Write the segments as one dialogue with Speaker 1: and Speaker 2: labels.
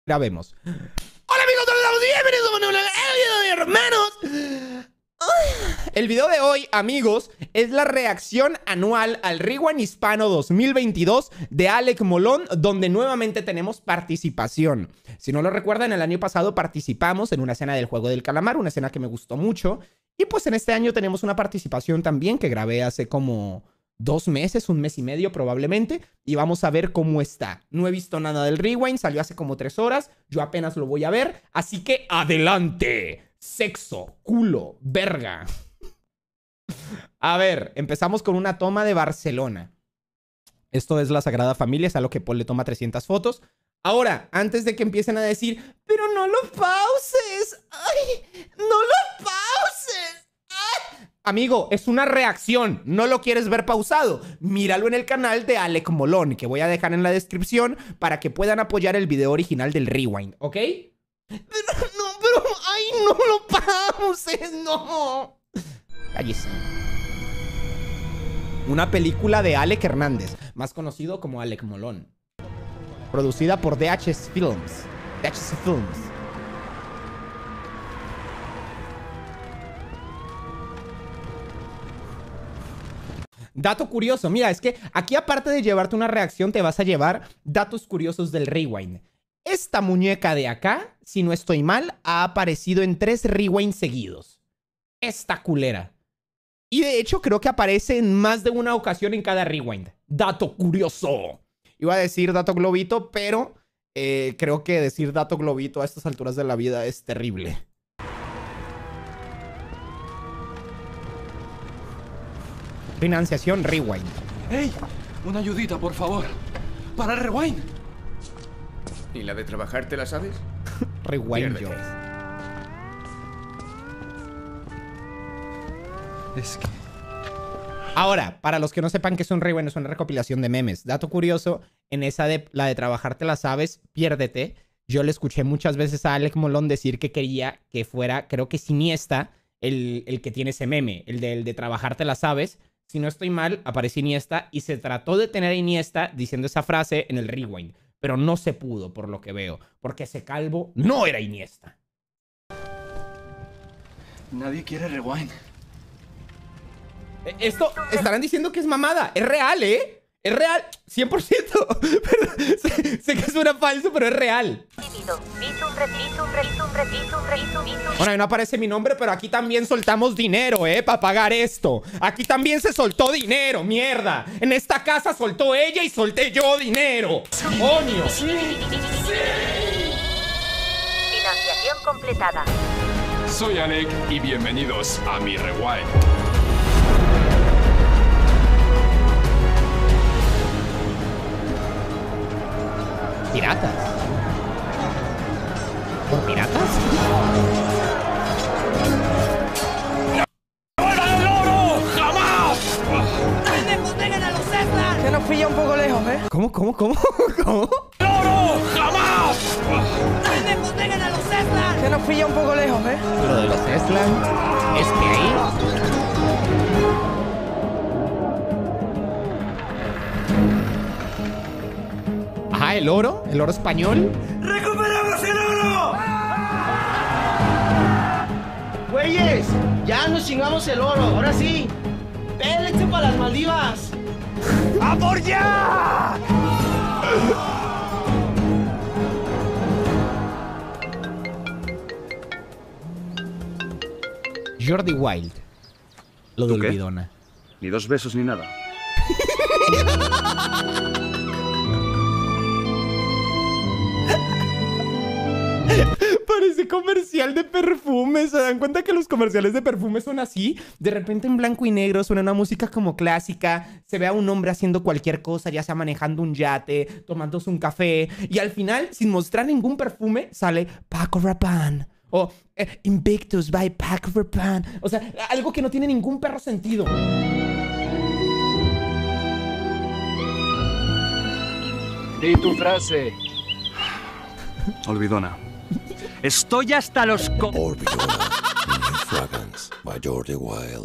Speaker 1: Grabemos. Hola amigos, bienvenidos a un nuevo video de hermanos. El video de hoy, amigos, es la reacción anual al Rewind Hispano 2022 de Alec Molón, donde nuevamente tenemos participación. Si no lo recuerdan, el año pasado participamos en una escena del Juego del Calamar, una escena que me gustó mucho. Y pues en este año tenemos una participación también que grabé hace como 2 meses, 1 mes y medio probablemente, y vamos a ver cómo está. No he visto nada del Rewind, salió hace como 3 horas, yo apenas lo voy a ver, así que ¡adelante! Sexo, culo, verga. A ver, empezamos con una toma de Barcelona. Esto es la Sagrada Familia, es a lo que Paul le toma 300 fotos. Ahora, antes de que empiecen a decir, pero no lo pauses, ¡ay! ¡No lo pauses! ¡Ay! Amigo, es una reacción, no lo quieres ver pausado. Míralo en el canal de Alec Molón, que voy a dejar en la descripción para que puedan apoyar el video original del Rewind, ¿ok? Pero, ¡ay, no lo pauses! ¡No! Cállese. Una película de Alec Hernández, más conocido como Alec Molón. Producida por DHS Films. DHS Films. Dato curioso, mira, es que aquí aparte de llevarte una reacción, te vas a llevar datos curiosos del Rewind. Esta muñeca de acá, si no estoy mal, ha aparecido en 3 Rewinds seguidos. Esta culera. Y de hecho creo que aparece en más de una ocasión en cada Rewind. Dato curioso. Iba a decir dato globito, pero creo que decir dato globito a estas alturas de la vida es terrible. Financiación Rewind.
Speaker 2: ¡Ey! Una ayudita, por favor. Para el Rewind.
Speaker 3: ¿Y la de trabajar te la sabes?
Speaker 1: Rewind yo.
Speaker 2: Es que...
Speaker 1: Ahora, para los que no sepan que es un Rewind, es una recopilación de memes. Dato curioso, en esa de la de trabajar te la sabes, piérdete. Yo le escuché muchas veces a Alec Molón decir que quería que fuera, creo que Iniesta, el que tiene ese meme. El de trabajar te la sabes. Si no estoy mal, aparece Iniesta y se trató de tener a Iniesta diciendo esa frase en el Rewind. Pero no se pudo, por lo que veo. Porque ese calvo no era Iniesta.
Speaker 2: Nadie quiere Rewind.
Speaker 1: Esto, estarán diciendo que es mamada. Es real, ¿eh? Es real, 100%. Pero, sé que suena falso, pero es real. Bueno, ahí no aparece mi nombre, pero aquí también soltamos dinero, para pagar esto. Aquí también se soltó dinero, mierda. En esta casa soltó ella y solté yo dinero. ¡Coño!
Speaker 4: Financiación completada.
Speaker 5: Soy Alec y bienvenidos a mi Rewind.
Speaker 1: ¿Piratas? ¿Por piratas?
Speaker 5: ¡El oro! ¡Jamás!
Speaker 6: ¡Vengan a los César!
Speaker 7: Que nos pilla un poco lejos, ¿eh?
Speaker 1: ¿Cómo? ¿Cómo?
Speaker 5: ¡El oro! ¡Jamás!
Speaker 6: ¡Vengan a los César!
Speaker 7: Que nos pilla un poco lejos, ¿eh?
Speaker 1: Lo de los Eslan. Es que ahí... Ajá, el oro español.
Speaker 6: ¡Recuperamos el oro!
Speaker 7: ¡Güeyes! Ya nos chingamos el oro, ahora sí. ¡Pélense para las Maldivas!
Speaker 5: ¡A por ya!
Speaker 1: Jordi Wild. Lo de
Speaker 3: ¿Tú qué?
Speaker 1: Olvidona.
Speaker 3: Ni 2 besos ni nada.
Speaker 1: Parece comercial de perfume. ¿Se dan cuenta que los comerciales de perfume son así? De repente en blanco y negro suena una música como clásica. Se ve a un hombre haciendo cualquier cosa, ya sea manejando un yate, tomándose un café. Y al final, sin mostrar ningún perfume, sale Paco Rabanne. O Invictus by Paco Rabanne. O sea, algo que no tiene ningún perro sentido.
Speaker 5: Di tu frase.
Speaker 3: Olvidona.
Speaker 2: Estoy hasta los
Speaker 8: Olvidona, New Fragrance by Jordi Wild.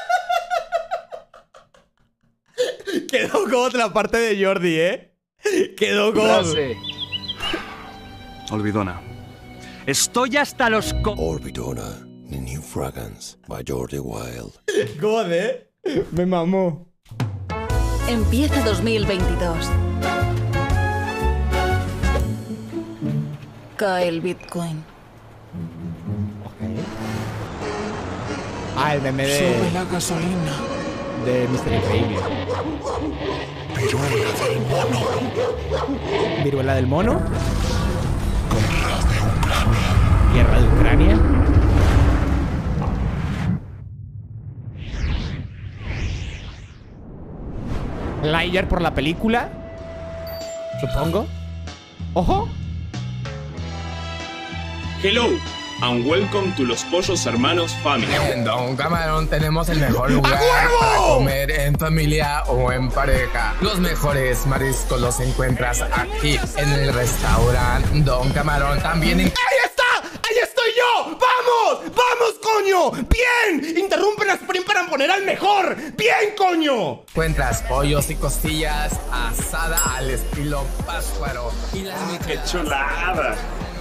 Speaker 1: Quedó God la parte de Jordi, ¿eh? Quedó God.
Speaker 2: Olvidona. Estoy hasta los
Speaker 8: Orbidona, the new fragrance by Jordi Wild.
Speaker 1: God, me mamó.
Speaker 9: Empieza 2022. Cae el Bitcoin.
Speaker 1: Ah, el meme de...
Speaker 6: Sube la gasolina.
Speaker 1: De Mr. Increíble.
Speaker 6: Viruela del mono.
Speaker 1: Viruela del mono. Guerra de Ucrania. Lightyear por la película. Supongo. ¡Ojo!
Speaker 10: Hello and welcome to Los Pollos Hermanos Family.
Speaker 11: En Don Camarón tenemos el mejor lugar para comer en familia o en pareja. Los mejores mariscos los encuentras aquí en el restaurante Don Camarón. También en...
Speaker 1: ¡Ahí está! ¡Ahí estoy yo! ¡Vamos! ¡Vamos, coño! ¡Bien! Interrumpen la sprint para poner al mejor. ¡Bien, coño!
Speaker 11: encuentras pollos y costillas asada al estilo Pátzcuaro. Y las
Speaker 10: ¡Qué chulada!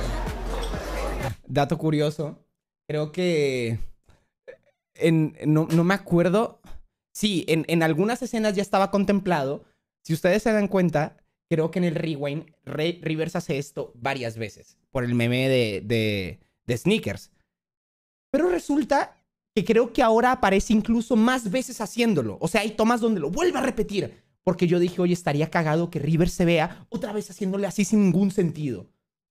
Speaker 1: Dato curioso, creo que no me acuerdo. Sí, en algunas escenas ya estaba contemplado. Si ustedes se dan cuenta, creo que en el Rewind, Rivers hace esto varias veces por el meme de Sneakers. Pero resulta que creo que ahora aparece incluso más veces haciéndolo. O sea, hay tomas donde lo vuelve a repetir. Porque yo dije, oye, estaría cagado que Rivers se vea otra vez haciéndole así sin ningún sentido.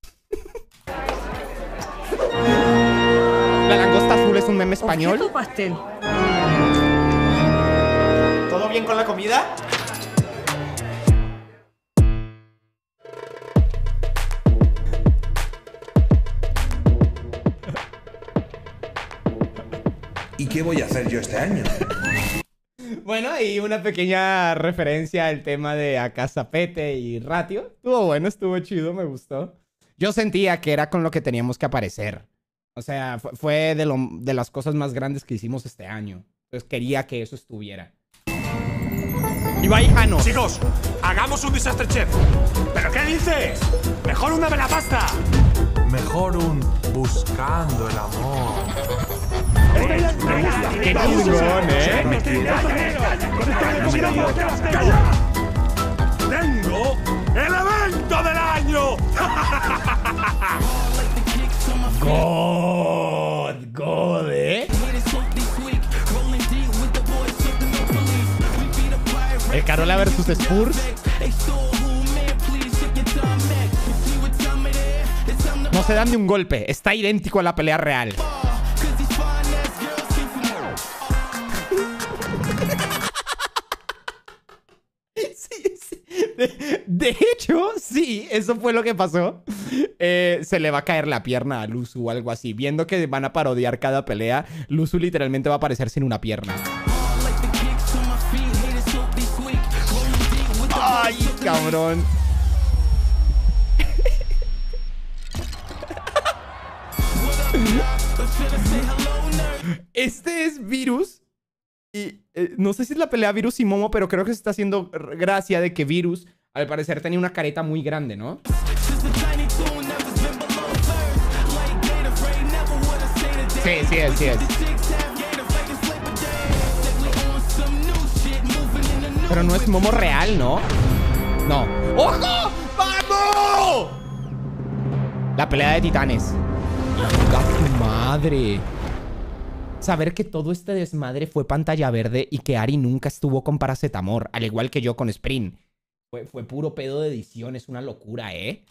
Speaker 1: La langosta azul es un meme español.
Speaker 6: Objeto pastel.
Speaker 1: ¿Todo bien con la comida?
Speaker 12: ¿Y qué voy a hacer yo este año?
Speaker 1: Bueno, y una pequeña referencia al tema de Acazapete y Ratio. Estuvo bueno, estuvo chido, me gustó. Yo sentía que era con lo que teníamos que aparecer. O sea, fue de las cosas más grandes que hicimos este año. Entonces quería que eso estuviera. Ibai Jano.
Speaker 13: Chicos, hagamos un desastre chef. ¿Pero qué dices? Mejor una velapasta.
Speaker 14: Mejor un buscando el amor.
Speaker 1: ¡Qué chingón,
Speaker 13: ¡Tengo el evento del año!
Speaker 1: God, El Carola versus Spurs. No se dan de un golpe. Está idéntico a la pelea real. De hecho, sí, eso fue lo que pasó. Se le va a caer la pierna a Luzu o algo así. Viendo que van a parodiar cada pelea, Luzu literalmente va a aparecer sin una pierna. ¡Ay, cabrón! Este es Virus. Y no sé si es la pelea Virus y Momo, pero creo que se está haciendo gracia de que Virus, al parecer, tenía una careta muy grande, ¿no? Sí es. Pero no es Momo real, ¿no? No. ¡Ojo! ¡Vamos! La pelea de titanes. ¡A tu madre! Saber que todo este desmadre fue pantalla verde y que Ari nunca estuvo con paracetamol, al igual que yo con Sprint. Fue puro pedo de edición, es una locura, ¿eh?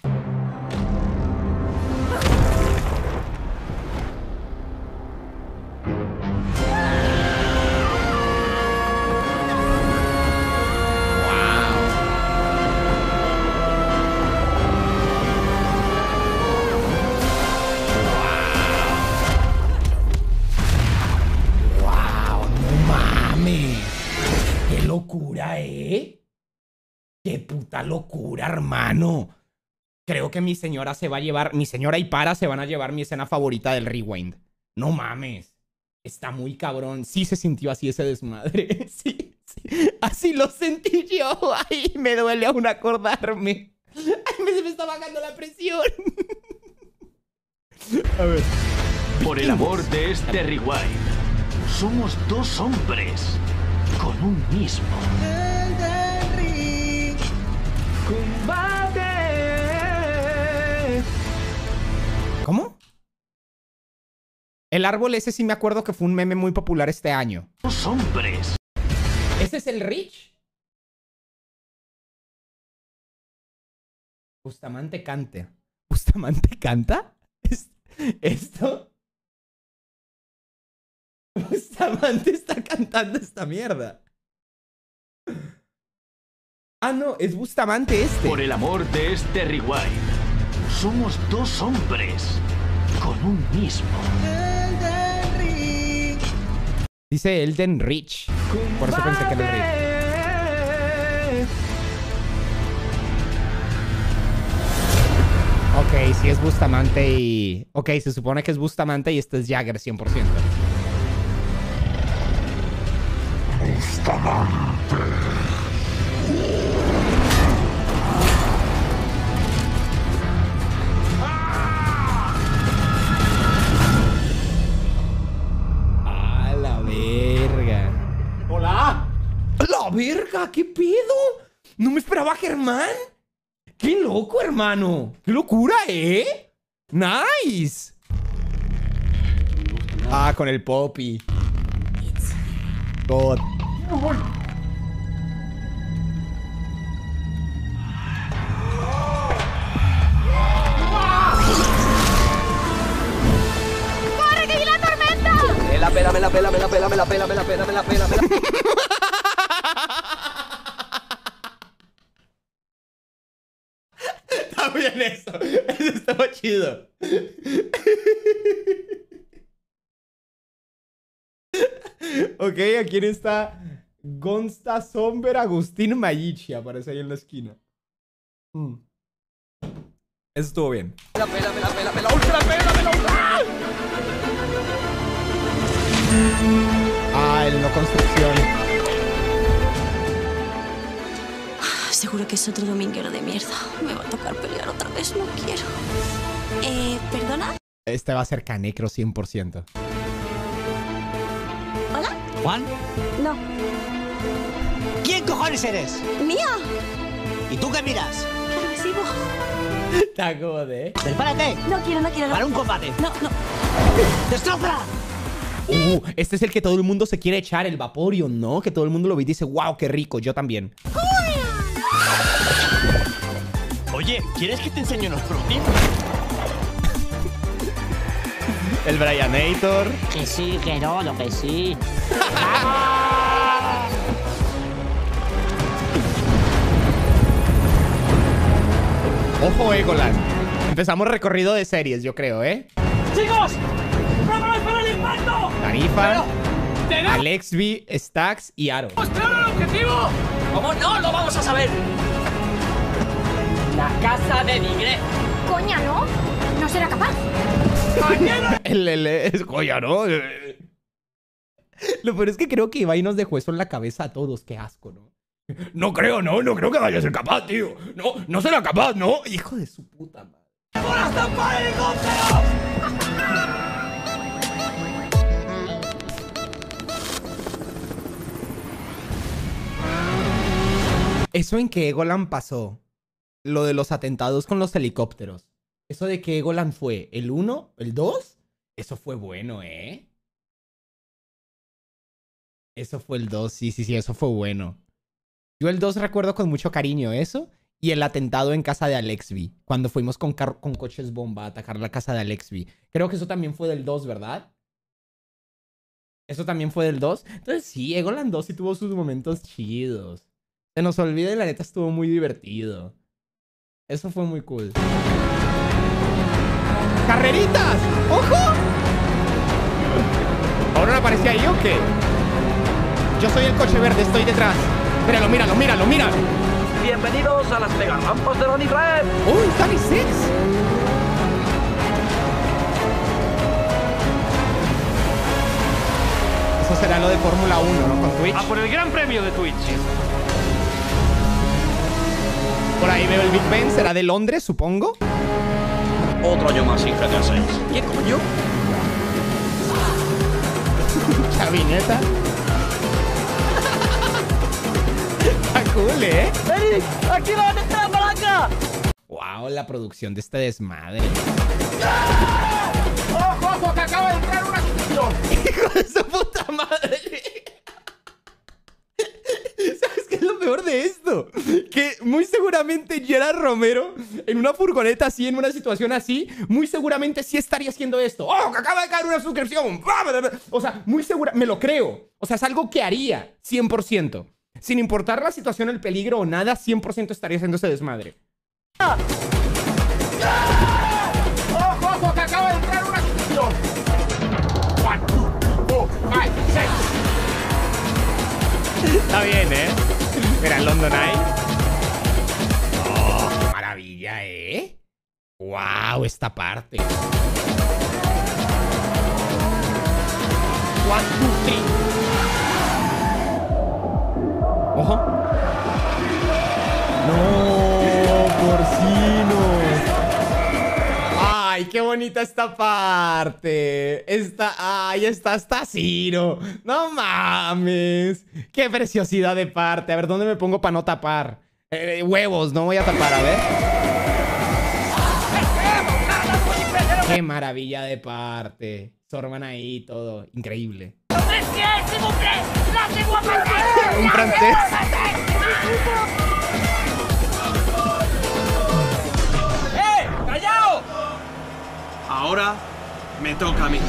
Speaker 1: ¡Qué locura, ¡Qué puta locura, hermano! Creo que mi señora se va a llevar... Mi señora y Para se van a llevar mi escena favorita del Rewind. No mames. Está muy cabrón. Sí se sintió así ese desmadre. Sí. Así lo sentí yo. Ay, me duele aún acordarme. Ay, se me está bajando la presión. A ver.
Speaker 15: Por el amor de este rewind, somos dos hombres con un mismo.
Speaker 6: Elden Ring.
Speaker 1: Combate. ¿Cómo? El árbol ese sí me acuerdo que fue un meme muy popular este año.
Speaker 15: Dos hombres.
Speaker 1: ¿Ese es el Rich? Bustamante canta. ¿Bustamante canta? ¿Esto? Bustamante está cantando esta mierda. Ah, no, es Bustamante este.
Speaker 15: Por el amor de este rewind, somos dos hombres con un mismo.
Speaker 6: Elden Ring.
Speaker 1: Dice Elden Rich. Por eso pensé que era el Rich. Ok, sí es Bustamante y... Ok, se supone que es Bustamante y este es Jagger 100%.
Speaker 6: Bustamante.
Speaker 1: ¡A la verga! ¡Hola! ¡A la verga! ¿Qué pedo? ¿No me esperaba Germán? ¡Qué loco, hermano! ¡Qué locura, eh! ¡Nice! Ah, con el Poppy. God.
Speaker 6: ¡Corre, que viene la tormenta! Me la pela, me la pela, me la pela, me la pela, me la pela, me la pela, me la...
Speaker 1: Está bien eso. Eso estaba chido. Ok, aquí está Gonsta Somber Agustín Mayichi. Aparece ahí en la esquina. Eso estuvo bien.
Speaker 6: Me la pela, me la pela, me la ultra pela, me la ultra.
Speaker 1: Ah, el no construcción.
Speaker 16: Seguro que es otro dominguero de mierda. Me va a tocar pelear otra vez, no quiero. ¿Perdona?
Speaker 1: Este va a ser Canecro 100%.
Speaker 16: ¿Hola?
Speaker 17: ¿Juan?
Speaker 16: No.
Speaker 17: ¿Quién cojones eres?
Speaker 16: ¡Mía!
Speaker 17: ¿Y tú qué miras?
Speaker 16: ¿Qué recibo?
Speaker 1: Está como de...
Speaker 17: ¡Prepárate!
Speaker 16: No quiero, no quiero.
Speaker 17: Para un combate.
Speaker 16: No, no.
Speaker 17: ¡Destroza!
Speaker 1: Este es el que todo el mundo se quiere echar, el Vaporeon, ¿no? Que todo el mundo lo ve y dice, wow, qué rico, yo también.
Speaker 17: Oye, ¿quieres que te enseñe unos pro tips?
Speaker 1: El Brianator.
Speaker 17: Que sí, que no, lo que sí.
Speaker 1: Ojo, Egoland. Empezamos recorrido de series, yo creo, ¿eh?
Speaker 6: ¡Chicos! ¡Preparaos para el impacto!
Speaker 1: Tarifa, Alexby, Stax y Aro.
Speaker 6: ¡Claro el objetivo! ¿Cómo no lo vamos a saber? La casa de Nigre.
Speaker 16: Coña, ¿no? No será capaz.
Speaker 1: Es joya, ¿no? Lo peor es que creo que Ibai nos dejó eso en la cabeza a todos. Qué asco, ¿no? No creo que vaya a ser capaz, tío. No será capaz, ¿no? Hijo de su puta madre.
Speaker 6: ¡Ahora estampar el helicóptero!
Speaker 1: Eso en que Egoland pasó. Lo de los atentados con los helicópteros. Eso de que Egoland fue el 1, el 2. Eso fue bueno, ¿eh? Eso fue el 2, sí, eso fue bueno. Yo el 2 recuerdo con mucho cariño eso. Y el atentado en casa de Alexby. Cuando fuimos con coches bomba a atacar la casa de Alexby. Creo que eso también fue del 2, ¿verdad? Eso también fue del 2. Entonces sí, Egoland 2 sí tuvo sus momentos chidos. Se nos olvida y la neta estuvo muy divertido. Eso fue muy cool. ¡Carreritas! ¡Ojo! ¿Ahora no aparece ahí o qué? Yo soy el coche verde, estoy detrás. Míralo, míralo, míralo, míralo.
Speaker 6: Bienvenidos a las mega rampas de Ronnie Red.
Speaker 1: ¡Uy, Tony Six! Eso será lo de Fórmula 1, ¿no? Con Twitch.
Speaker 6: A por el gran premio de Twitch.
Speaker 1: Por ahí veo el Big Ben. ¿Será de Londres, supongo?
Speaker 15: Otro año más sin GTA 6. ¿Qué coño?
Speaker 1: Chavineta. Está cool, ¿eh?
Speaker 17: ¡Eric! ¡Aquí va la palanca!
Speaker 1: Wow, la producción de este desmadre.
Speaker 13: ¡Ojo, ojo! ¡Que acaba de entrar una suscripción!
Speaker 1: ¡Hijo de su puta madre! ¿Sabes qué es lo peor de esto? Que muy seguramente Gerard Romero, en una furgoneta así, en una situación así, muy seguramente sí estaría haciendo esto. ¡Oh, que acaba de caer una suscripción! O sea, muy segura, me lo creo. O sea, es algo que haría, 100%. Sin importar la situación, el peligro o nada, 100% estaría haciendo ese desmadre.
Speaker 13: ¡Ojo, ojo! ¡Que acaba de entrar una suscripción! 1, 2, 4, 5, 6.
Speaker 1: Está bien, ¿eh? Mira, London Eye. ¡Oh, qué maravilla, eh! ¡Wow! Esta parte. 1, 2, 3. ¡Ojo! ¡No! ¡Porcinos! ¡Ay, qué bonita esta parte! ¡Ay, está hasta Ciro! ¡No mames! ¡Qué preciosidad de parte! A ver, ¿dónde me pongo para no tapar? Huevos, no voy a tapar, a ver. ¡Qué maravilla de parte! Sorman ahí, todo. Increíble. Un francés.
Speaker 13: ¡Callao!
Speaker 2: Ahora me toca a mí.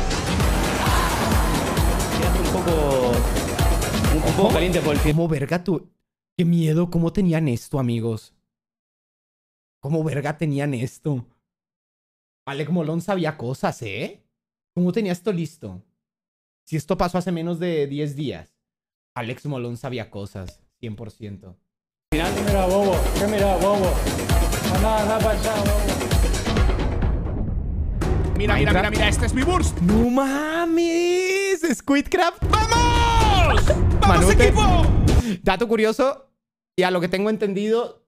Speaker 1: Un poco caliente por el fin. ¿Cómo verga tú? Qué miedo, ¿cómo tenían esto, amigos? ¿Cómo verga tenían esto? Alec Molón sabía cosas, ¿eh? ¿Cómo tenía esto listo? Si esto pasó hace menos de 10 días. Alex Molón sabía cosas, 100%.
Speaker 18: Final, mira, bobo. ¿Qué mira, bobo? Anda para allá, bobo.
Speaker 13: Mira, mira, mira, mira, este es mi burst.
Speaker 1: ¡No mames! ¡Squidcraft!
Speaker 13: ¡Vamos! ¡Vamos,
Speaker 1: Manute.
Speaker 13: equipo!
Speaker 1: Dato curioso, y a lo que tengo entendido...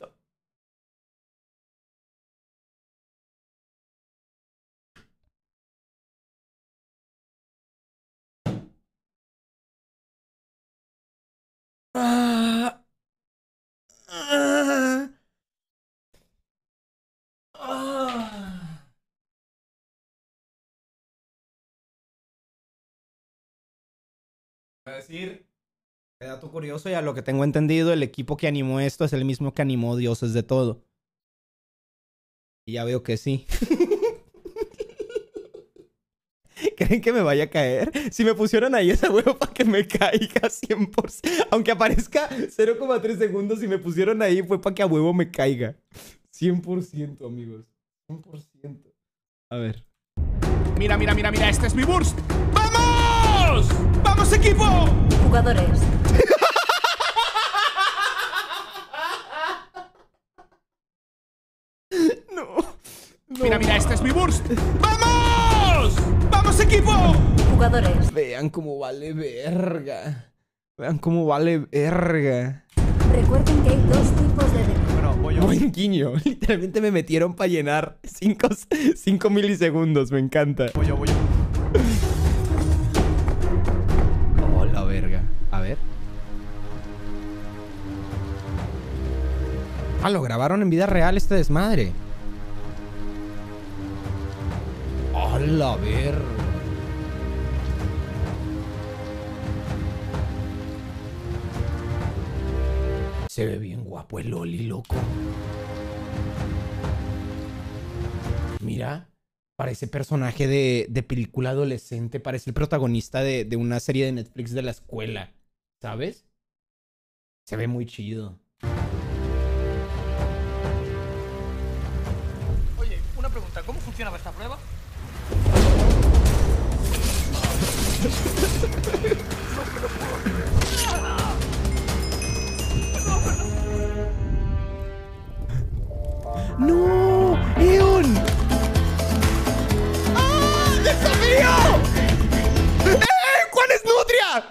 Speaker 1: Voy a decir, dato curioso, y a lo que tengo entendido, el equipo que animó esto es el mismo que animó Dioses de Todo. Y ya veo que sí. ¿Creen que me vaya a caer? Si me pusieron ahí esa huevo para que me caiga 100%. Aunque aparezca 0,3 segundos, si me pusieron ahí fue para que a huevo me caiga. 100%, amigos. 100%. A ver.
Speaker 13: Mira, mira, mira, mira, este es mi burst. ¡Vamos! ¡Vamos, equipo!
Speaker 9: Jugadores.
Speaker 1: No.
Speaker 13: Mira, mira, este es mi burst. ¡Vamos! ¡Vamos, equipo!
Speaker 9: Jugadores.
Speaker 1: Vean cómo vale verga. Vean cómo vale verga.
Speaker 9: Recuerden que hay dos tipos de...
Speaker 1: Buen guiño. Literalmente me metieron para llenar 5 milisegundos. Me encanta.
Speaker 2: Voy yo.
Speaker 1: Oh, la verga. A ver. Ah, lo grabaron en vida real este desmadre. Oh, la verga. Se ve bien guapo el Oli, loco. Mira, parece personaje de película adolescente. Parece el protagonista de una serie de Netflix de la escuela. ¿Sabes? Se ve muy chido.
Speaker 17: Oye, una pregunta. ¿Cómo funcionaba esta prueba?
Speaker 1: ¡No! ¡Eon! ¡Ah! ¡Desafío! ¿Cuál es Nutria?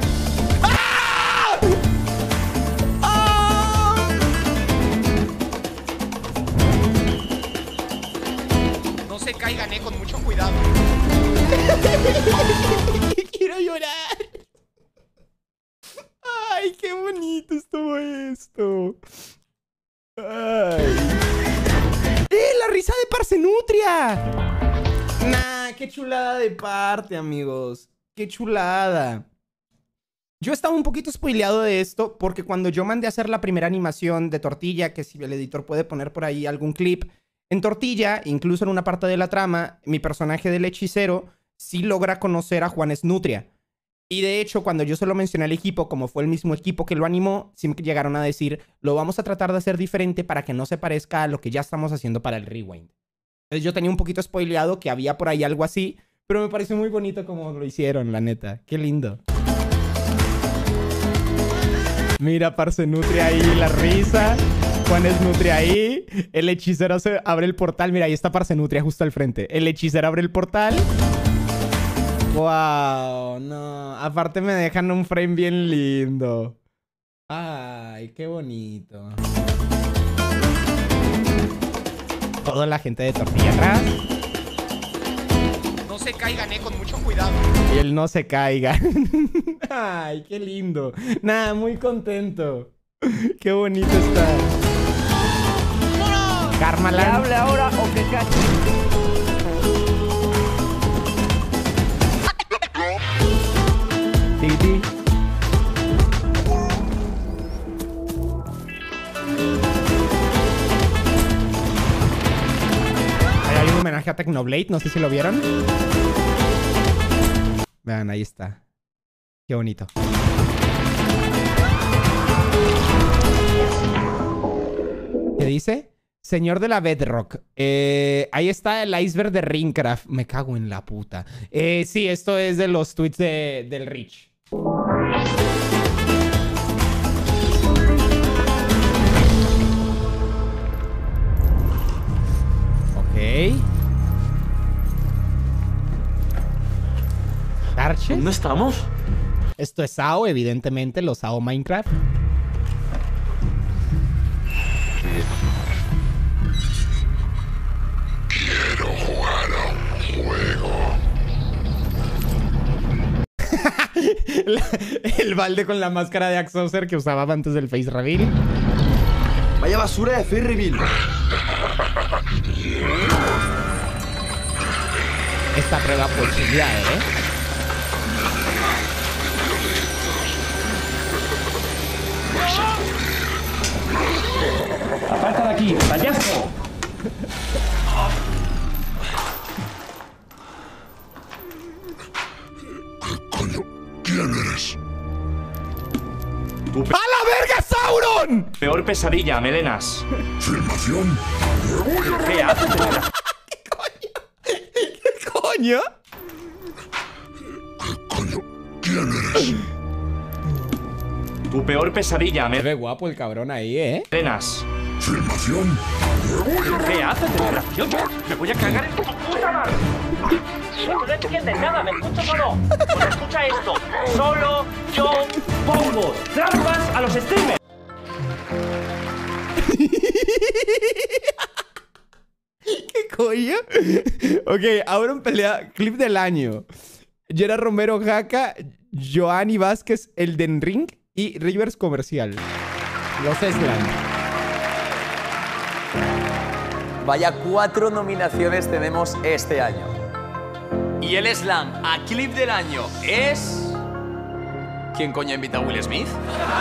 Speaker 1: ¡Ah! ¡Ah! No se caigan, con mucho cuidado. Quiero llorar. Ay, qué bonito estuvo esto. Ay. La risa de Parcenutria. Nah, qué chulada de parte, amigos. Qué chulada. Yo estaba un poquito spoileado de esto porque cuando yo mandé a hacer la primera animación de Tortilla, que si el editor puede poner por ahí algún clip, en Tortilla, incluso en una parte de la trama, mi personaje del hechicero sí logra conocer a Juan Esnutria. Y de hecho, cuando yo se lo mencioné al equipo, como fue el mismo equipo que lo animó, siempre llegaron a decir, lo vamos a tratar de hacer diferente para que no se parezca a lo que ya estamos haciendo para el Rewind. Entonces yo tenía un poquito spoileado que había por ahí algo así, pero me pareció muy bonito como lo hicieron, la neta. Qué lindo. Mira, Parcenutria ahí, la risa. Juan Esnutria ahí. El hechicero se abre el portal. Mira, ahí está Parcenutria justo al frente. El hechicero abre el portal. Wow, no. Aparte me dejan un frame bien lindo. Ay, qué bonito. Toda la gente de Tortilla atrás. No se caigan, con mucho cuidado. Y él no se caiga. Ay, qué lindo. Nada, muy contento. Qué bonito está. Karmaland.
Speaker 6: ¿Que hable ahora o que cache?
Speaker 1: Titi. Ahí hay un homenaje a Technoblade, no sé si lo vieron. Vean, ahí está. Qué bonito. ¿Qué dice? Señor de la Bedrock. Ahí está el iceberg de Ringcraft. Me cago en la puta. Sí, esto es de los tweets del Rich. Ok. ¿Tarches?
Speaker 6: ¿Dónde estamos?
Speaker 1: Esto es SAO, evidentemente, los SAO Minecraft.
Speaker 13: Quiero jugar a un juego.
Speaker 1: El balde con la máscara de Axoser que usaba antes del face reveal.
Speaker 6: Vaya basura de face reveal.
Speaker 1: Esta prueba posibilidad,
Speaker 6: ¡Aparta de aquí, payaso!
Speaker 13: ¿Quién eres?
Speaker 1: ¡A la verga, Sauron!
Speaker 15: Peor pesadilla, melenas.
Speaker 13: ¿Filmación?
Speaker 15: ¿Qué haces?
Speaker 1: ¿Qué coño?
Speaker 13: ¿Quién eres?
Speaker 15: Tu peor pesadilla,
Speaker 1: Se ve guapo el cabrón ahí,
Speaker 15: melenas.
Speaker 13: ¿Filmación?
Speaker 15: ¿Qué haces, desgraciado? Me voy a cagar en tu puta madre.
Speaker 6: No entiendes nada, ¿me escuchas o no? Pues escucha esto. Solo yo pongo trampas a los streamers.
Speaker 1: ¿Qué coño? Ok, ahora en pelea, clip del año. Gerard Romero, Jaca, Joanny Vázquez, Elden Ring y Rivers Comercial. Los Eslan.
Speaker 19: Vaya 4 nominaciones tenemos este año. Y el slam a clip del año es... ¿Quién coño invita a Will Smith?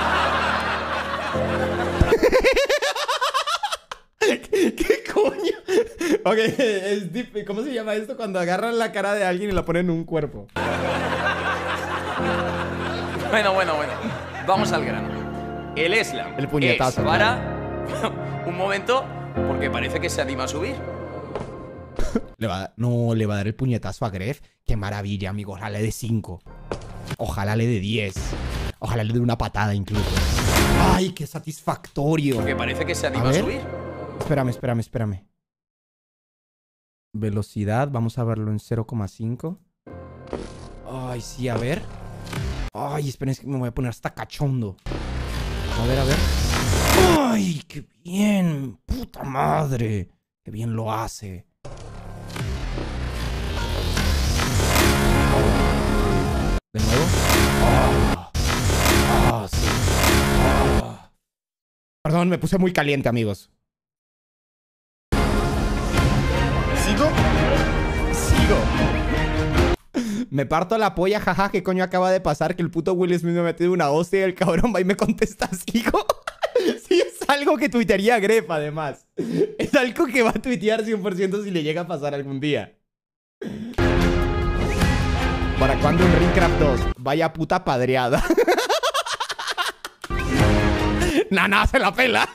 Speaker 1: ¿Qué coño? Ok, ¿cómo se llama esto? Cuando agarran la cara de alguien y la ponen en un cuerpo.
Speaker 19: Bueno. Vamos al grano. El slam
Speaker 1: el puñetazo,
Speaker 19: es para... un momento, porque parece que se anima a subir.
Speaker 1: No, le va a dar el puñetazo a Gref. Qué maravilla, amigo. Ojalá le dé 5. Ojalá le dé 10. Ojalá le dé una patada incluso. ¡Ay, qué satisfactorio!
Speaker 19: Porque parece que se anima a subir.
Speaker 1: Espérame. Velocidad, vamos a verlo en 0,5. Ay, sí, a ver. Ay, esperen, es que me voy a poner hasta cachondo. A ver. ¡Ay, qué bien! ¡Puta madre! ¡Qué bien lo hace! ¿De nuevo? Sí. Perdón, me puse muy caliente, amigos. ¿Sigo? Me parto la polla, jaja, ¿qué coño acaba de pasar? Que el puto Will Smith me ha metido una hostia y el cabrón va y me contesta, ¿sigo? Sí, es algo que tuitearía Gref, además. Es algo que va a tuitear 100% si le llega a pasar algún día. ¿Para cuándo un Ringcraft 2? Vaya puta padreada. Nah, se la pela.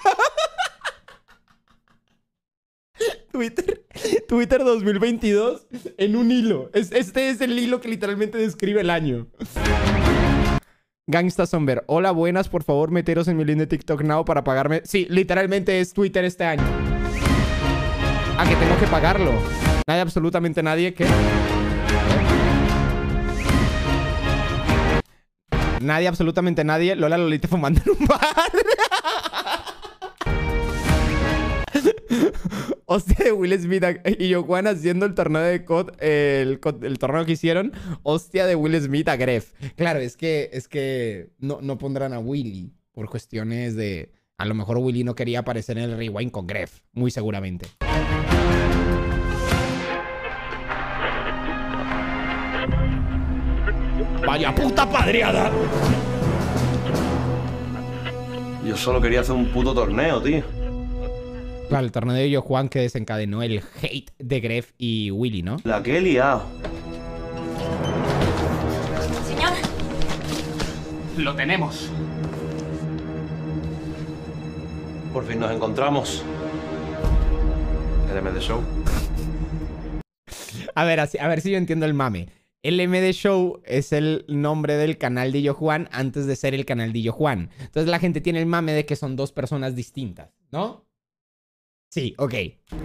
Speaker 1: Twitter 2022 en un hilo. Este es el hilo que literalmente describe el año. Gangsta Somber. Hola, buenas. Por favor, meteros en mi link de TikTok Now para pagarme. Sí, literalmente es Twitter este año. Ah, que tengo que pagarlo. Nadie, absolutamente nadie. ¿Qué? Nadie, absolutamente nadie. Lola Lolita fumando en un bar. Hostia de Will Smith y Yojuan haciendo el torneo de COD, el torneo que hicieron. Hostia de Will Smith a Gref. Claro, es que no pondrán a Willy por cuestiones de... A lo mejor Willy no quería aparecer en el Rewind con Gref, muy seguramente. ¡Vaya puta padreada!
Speaker 7: Yo solo quería hacer un puto torneo, tío.
Speaker 1: Claro, el torneo de Yojuan que desencadenó el hate de Gref y Willy, ¿no?
Speaker 7: La que he liado.
Speaker 16: Señor.
Speaker 2: Lo tenemos.
Speaker 7: Por fin nos encontramos. El MD Show.
Speaker 1: A ver si yo entiendo el mame. El MD Show es el nombre del canal de Yojuan antes de ser el canal de Yojuan. Entonces la gente tiene el mame de que son dos personas distintas, ¿no? Sí, ok.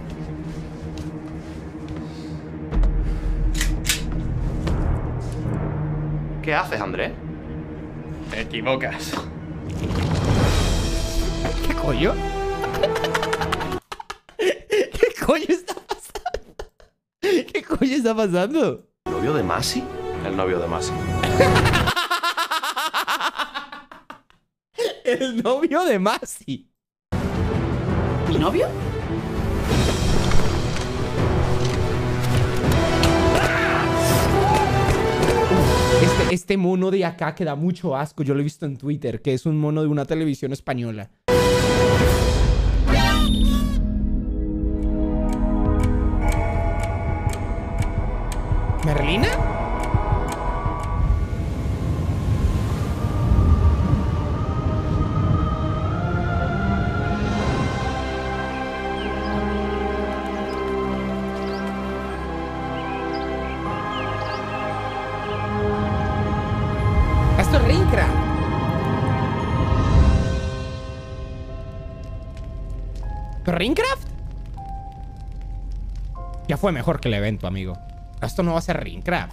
Speaker 7: ¿Qué haces, Andrés?
Speaker 2: Te equivocas.
Speaker 1: ¿Qué coño? ¿Qué coño está pasando? ¿Qué coño está pasando?
Speaker 7: ¿Novio de Masi? El novio de Masi.
Speaker 1: El novio de Masi.
Speaker 16: ¿Mi novio?
Speaker 1: Este mono de acá que da mucho asco. Yo lo he visto en Twitter, que es un mono de una televisión española. ¿Merlina? Esto es Ringcraft. ¿Ringcraft? Ya fue mejor que el evento, amigo. Esto no va a ser Ringcraft.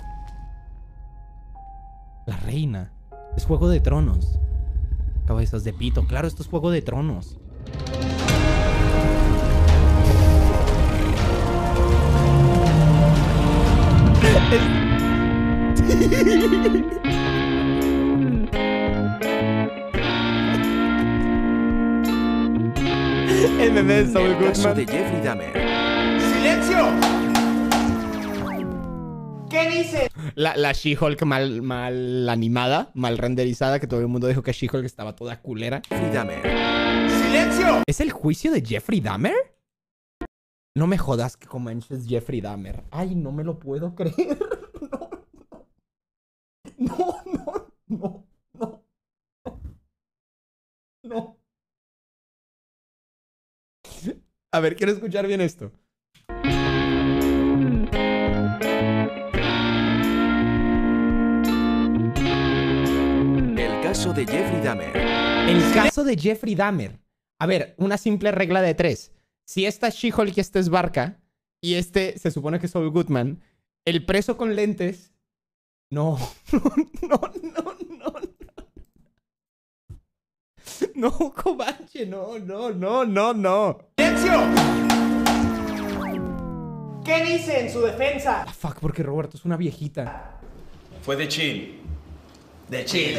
Speaker 1: La reina. Es Juego de Tronos. Cabezas de pito. Claro, esto es Juego de Tronos. El meme de Saul Goodman.
Speaker 8: El caso de Jeffrey Dahmer.
Speaker 7: ¡Silencio! ¿Qué dice?
Speaker 1: La She-Hulk mal animada, mal renderizada, que todo el mundo dijo que She-Hulk estaba toda culera.
Speaker 8: Jeffrey Dahmer.
Speaker 7: ¡Silencio!
Speaker 1: ¿Es el juicio de Jeffrey Dahmer? No me jodas que comanches Jeffrey Dahmer. Ay, no me lo puedo creer. No. A ver, quiero escuchar bien esto.
Speaker 8: El caso de Jeffrey Dahmer.
Speaker 1: El caso de Jeffrey Dahmer. A ver, una simple regla de 3. Si esta es She-Hulk y este es Barca, y este se supone que es Saul Goodman, el preso con lentes... No. No, Comanche, no.
Speaker 7: ¡Silencio! ¿Qué dice en su defensa?
Speaker 1: Ah, fuck, porque Roberto es una viejita.
Speaker 20: Fue de chill.
Speaker 7: De chill.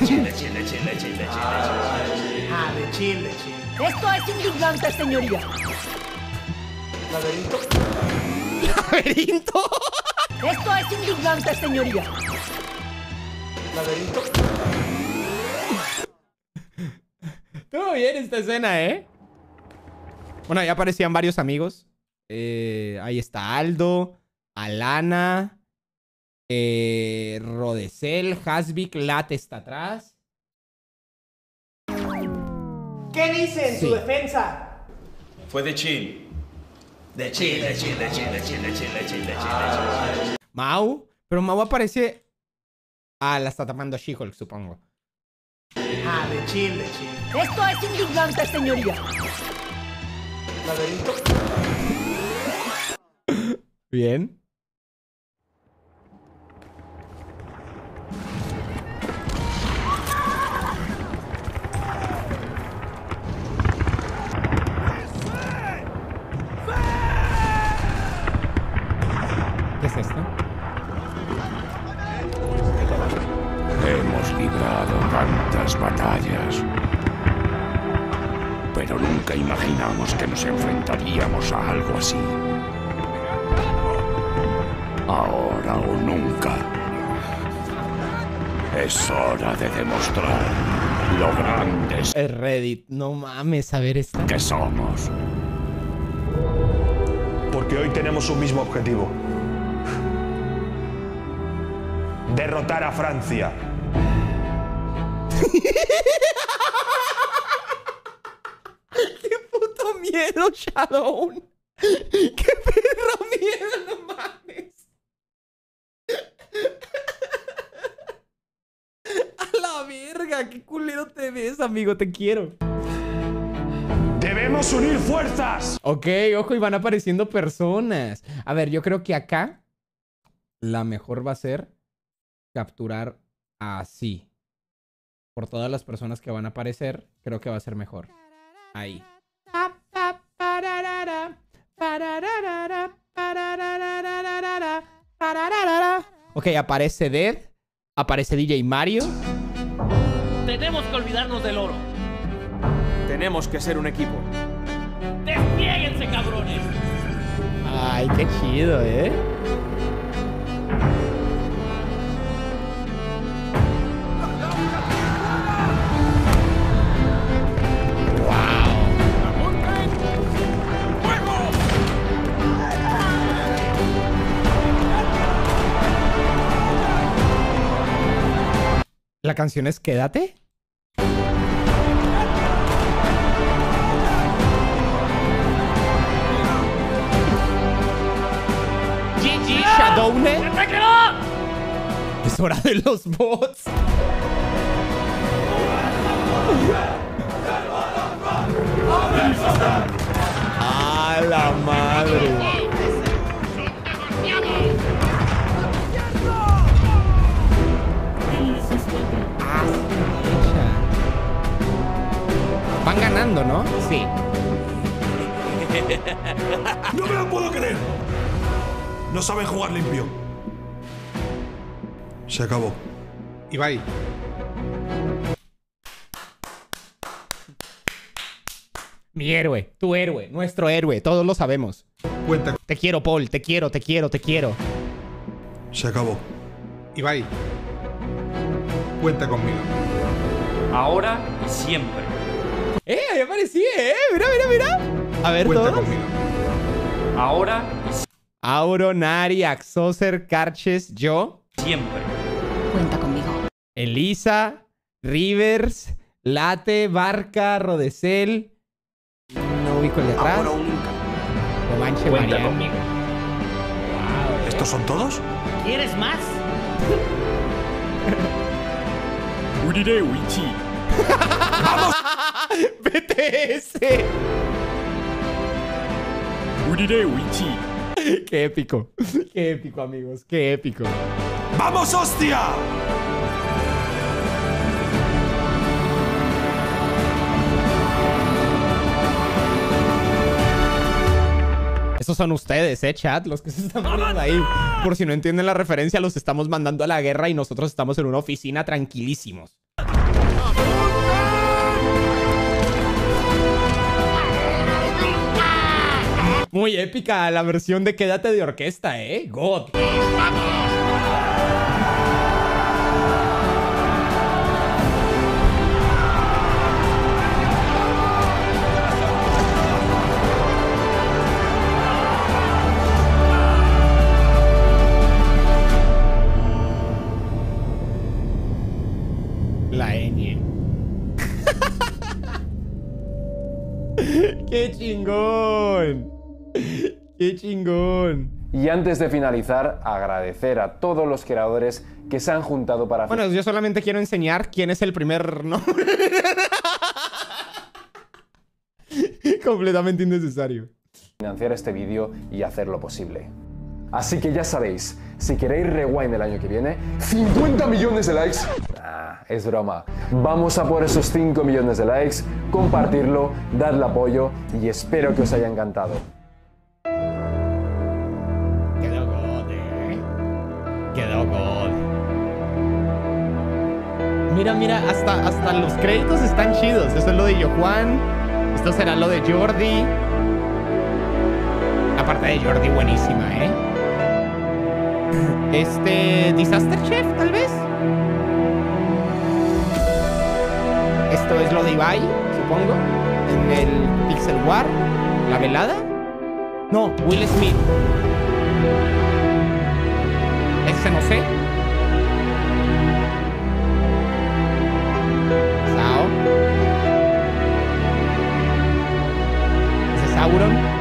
Speaker 7: Ah, de chill.
Speaker 17: Esto es indignante, señoría.
Speaker 7: Laberinto.
Speaker 1: ¿Laberinto?
Speaker 17: Esto es indignante, señoría.
Speaker 7: Laberinto.
Speaker 1: Estuvo bien esta escena, ¿eh? Bueno, ya aparecían varios amigos. Ahí está Aldo, Alana, Rodecel, Hasvik, Late está atrás.
Speaker 7: ¿Qué dice en
Speaker 1: Sí.
Speaker 7: su defensa?
Speaker 3: Fue de chill.
Speaker 7: De chill.
Speaker 1: Mau. Pero Mau aparece... Ah, la está tapando She-Hulk, supongo.
Speaker 7: Ah, de chill.
Speaker 17: Esto es indignante, señoría.
Speaker 7: Laberinto.
Speaker 1: Bien. ¿Qué es esto?
Speaker 5: Hemos librado tantas batallas, pero nunca imaginamos que nos enfrentaríamos a algo así. Ahora o nunca. Es hora de demostrar lo grandes
Speaker 1: Es Reddit. No mames, a ver esta.
Speaker 5: que somos.
Speaker 20: Porque hoy tenemos un mismo objetivo. Derrotar a Francia.
Speaker 1: ¡Qué puto miedo, Shadow! ¡Qué perro miedo, no mames! ¡A la verga! ¡Qué culero te ves, amigo! Te quiero.
Speaker 20: ¡Debemos unir fuerzas!
Speaker 1: Ok, ojo, y van apareciendo personas. A ver, yo creo que acá la mejor va a ser capturar así. Por todas las personas que van a aparecer, creo que va a ser mejor. Ahí. Ok, aparece Dead. Aparece DJ Mario.
Speaker 6: Tenemos que olvidarnos del oro.
Speaker 3: Tenemos que ser un equipo.
Speaker 6: ¡Desplieguense, cabrones!
Speaker 1: Ay, qué chido, ¿eh? La canción es Quédate. GG Shadowne. Es hora de los bots. ¡A la madre! Van ganando, ¿no? Sí.
Speaker 20: ¡No me lo puedo creer! No saben jugar limpio. Se acabó.
Speaker 14: Ibai.
Speaker 1: Mi héroe, tu héroe, nuestro héroe, todos lo sabemos.
Speaker 14: Cuenta.
Speaker 1: Te quiero, Paul, te quiero, te quiero, te quiero.
Speaker 20: Se acabó.
Speaker 14: Ibai. Cuenta conmigo.
Speaker 6: Ahora y siempre.
Speaker 1: Ahí aparecí, mira, mira, mira. A ver,
Speaker 14: Cuenta
Speaker 1: todos.
Speaker 14: conmigo.
Speaker 6: Ahora y
Speaker 1: Auro, Nari, Axoser, Karches, yo.
Speaker 6: siempre.
Speaker 16: Cuenta conmigo.
Speaker 1: Elisa, Rivers, Late, Barca, Rodecel. No ubico el de atrás.
Speaker 7: Ahora o nunca.
Speaker 1: Comanche,
Speaker 6: Cuenta
Speaker 1: Mariano.
Speaker 6: conmigo.
Speaker 20: ¿Estos son todos?
Speaker 17: ¿Quieres más?
Speaker 1: ¡Vamos! BTS. Qué épico. Qué épico, amigos. Qué épico.
Speaker 20: ¡Vamos, hostia!
Speaker 1: Esos son ustedes, chat, los que se están poniendo ahí. Por si no entienden la referencia, los estamos mandando a la guerra y nosotros estamos en una oficina tranquilísimos. Muy épica la versión de Quédate de orquesta, God. La ñ. ¡Qué chingón! ¡Qué chingón!
Speaker 21: Y antes de finalizar, agradecer a todos los creadores que se han juntado para...
Speaker 1: Bueno, yo solamente quiero enseñar quién es el primer nombre. Completamente innecesario.
Speaker 21: Financiar este vídeo y hacerlo posible. Así que ya sabéis, si queréis Rewind el año que viene, 50 millones de likes. Es broma. Vamos a por esos 5 millones de likes, compartirlo, darle apoyo y espero que os haya encantado.
Speaker 1: Quedó God, Quedó God. Mira, hasta los créditos están chidos. Esto es lo de Yojuan. Esto será lo de Jordi. La parte de Jordi buenísima, Disaster Chef, tal vez. Esto es lo de Ibai, supongo. En el Pixel War. La velada. No, Will Smith. Ese no sé. Sao. Ese es Sauron.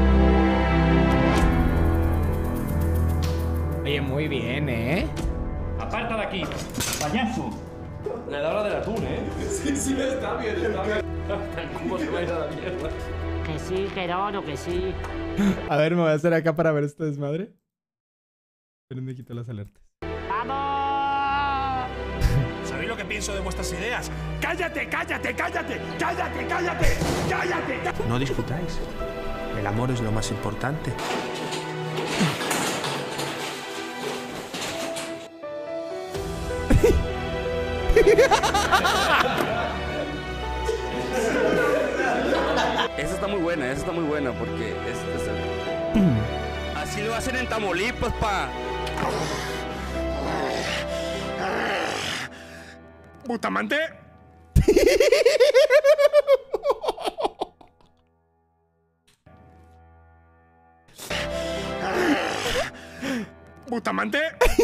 Speaker 1: Oye, muy bien,
Speaker 6: Aparta de aquí, payaso.
Speaker 3: La hora del atún, Sí, está bien, está bien. ¿Cómo se va a ir a la mierda?
Speaker 17: Que sí, que no, que sí.
Speaker 1: A ver, me voy a hacer acá para ver este desmadre. Pero me quito las alertas.
Speaker 17: ¡Vamos!
Speaker 20: ¿Sabéis lo que pienso de vuestras ideas? ¡Cállate, cállate, cállate! ¡Cállate, cállate! ¡Cállate!
Speaker 7: No discutáis. El amor es lo más importante.
Speaker 22: Esa está muy buena porque así lo hacen en Tamaulipas, pa.
Speaker 20: ¡Bustamante! ¿Bustamante?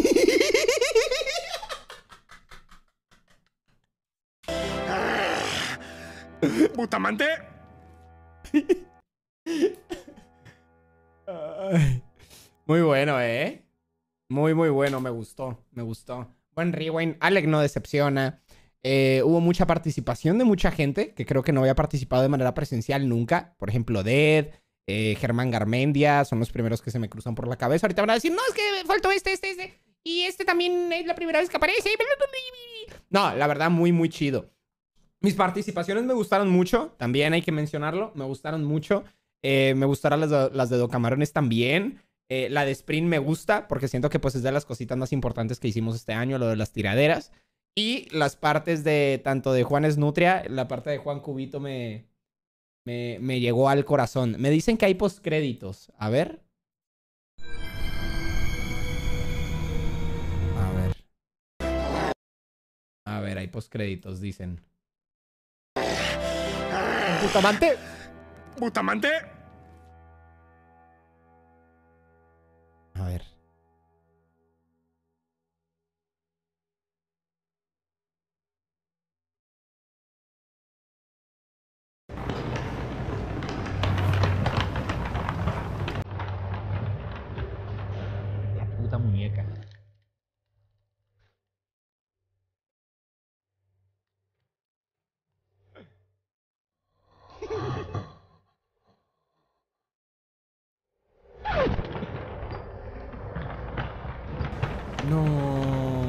Speaker 20: ¿Bustamante?
Speaker 1: Muy bueno, Muy bueno, me gustó. Buen rewind. Alec no decepciona. Hubo mucha participación de mucha gente que creo que no había participado de manera presencial nunca. Por ejemplo, Dead, Germán Garmendia, son los primeros que se me cruzan por la cabeza. Ahorita van a decir, no, es que faltó este. Y este también es la primera vez que aparece. No, la verdad, muy chido. Mis participaciones me gustaron mucho. También hay que mencionarlo. Me gustaron mucho. Me gustaron las de Docamarones también. La de Sprint me gusta porque siento que pues es de las cositas más importantes que hicimos este año, lo de las tiraderas. Y las partes de tanto de Juan Esnutria, la parte de Juan Cubito me llegó al corazón. Me dicen que hay postcréditos. A ver. A ver, hay postcréditos, dicen. ¿Bustamante?
Speaker 20: ¿Bustamante?
Speaker 1: A ver. La puta muñeca. No.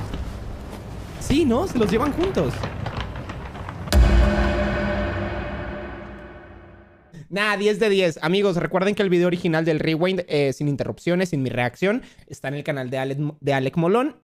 Speaker 1: Sí, ¿no? Se los llevan juntos. Nah, 10 de 10. Amigos, recuerden que el video original del Rewind, sin interrupciones, sin mi reacción, está en el canal de Alec Molón.